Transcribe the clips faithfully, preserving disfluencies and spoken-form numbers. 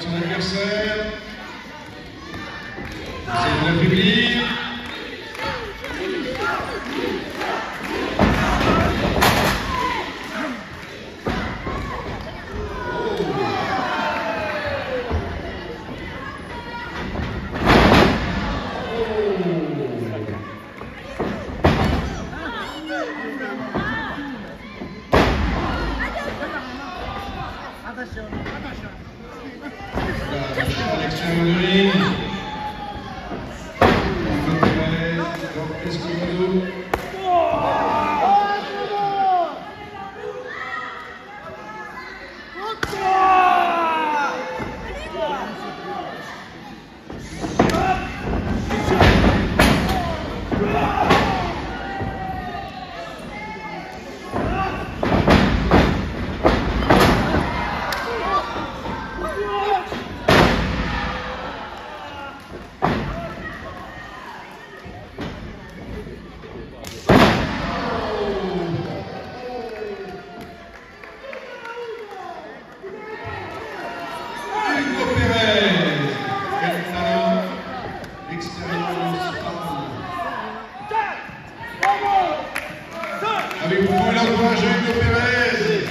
son adversaire. Essaye de l'affaiblir. À l'extérieur du ring. Escobedo. Avec beaucoup l'encouragement de Pérez.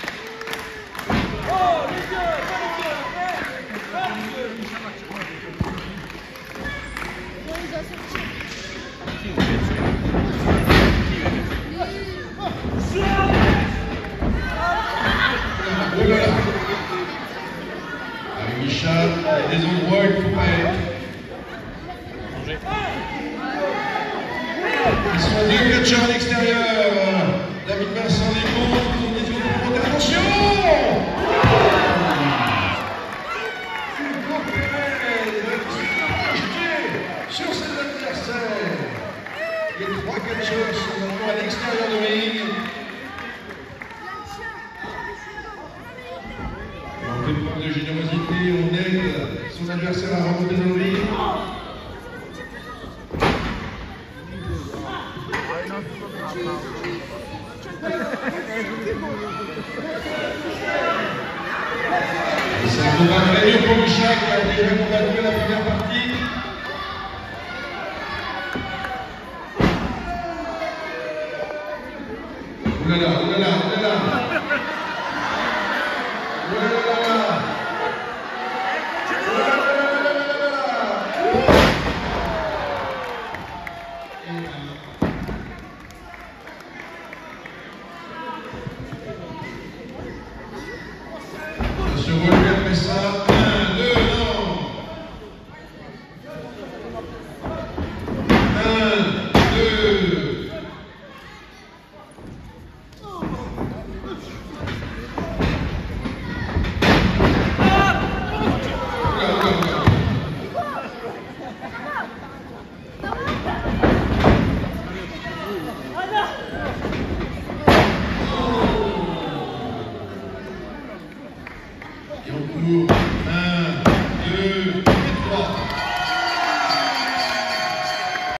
Avec Michel, il y a des endroits où il ne faut pas être. Ils sont deux catcheurs à l'extérieur. David Vincent Desmonts, tourne les yeux pour monter. Attention! Hugo Pérez sur ses adversaires. Les trois catcheurs sont maintenant à l'extérieur de ring. On fait preuve de générosité, on aide son adversaire à remonter dans le ring. C'est un combat très dur pour Michel qui a déjà combattu la première partie. Oulala, oulala.